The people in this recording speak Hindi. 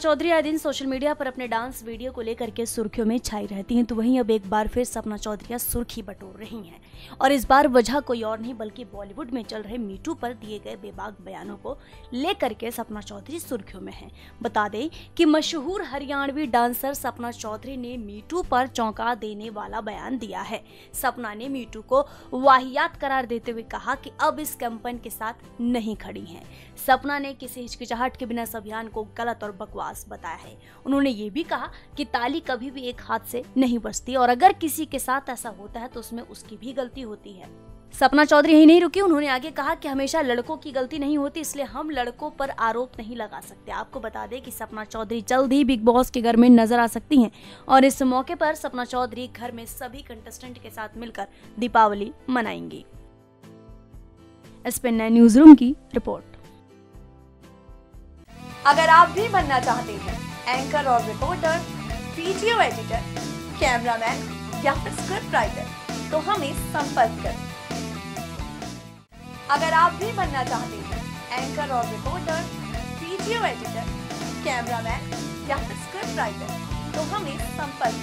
चौधरी आए दिन सोशल मीडिया पर अपने डांस वीडियो को लेकर के सुर्खियों में छाई रहती हैं, तो वहीं अब एक बार फिर सपना चौधरी सुर्खी बटोर रही हैं। और इस बार वजह कोई और नहीं बल्कि बॉलीवुड में चल रहे मीटू पर दिए गए बेबाक बयानों को लेकर के सपना चौधरी सुर्खियों में हैं। बता दें कि मशहूर हरियाणवी डांसर सपना चौधरी ने मीटू पर चौंका देने वाला बयान दिया है। सपना ने मीटू को वाहियात करार देते हुए कहा कि अब इस कैंपेन के साथ नहीं खड़ी हैं। सपना ने किसी हिचकिचाहट के बिना इस अभियान को गलत और बकवास बताया है। उन्होंने ये भी कहा कि ताली कभी भी एक हाथ से नहीं बजती और अगर किसी के साथ ऐसा होता है तो उसमें उसकी भी गलती होती है। सपना चौधरी यही नहीं रुकी, उन्होंने आगे कहा कि हमेशा लड़कों की गलती नहीं होती, इसलिए हम लड़कों पर आरोप नहीं लगा सकते। आपको बता दें कि सपना चौधरी जल्द ही बिग बॉस के घर में नजर आ सकती हैं और इस मौके पर सपना चौधरी घर में सभी कंटेस्टेंट के साथ मिलकर दीपावली मनाएंगी। SPN9 न्यूज रूम की रिपोर्ट। अगर आप भी बनना चाहते हैं एंकर और रिपोर्टर, वीडियो एडिटर, कैमरामैन या फिर स्क्रिप्ट राइटर, तो हमें संपर्क करें। अगर आप भी बनना चाहते हैं एंकर और रिपोर्टर, वीडियो एडिटर, कैमरामैन या फिर स्क्रिप्ट राइटर, तो हमें संपर्क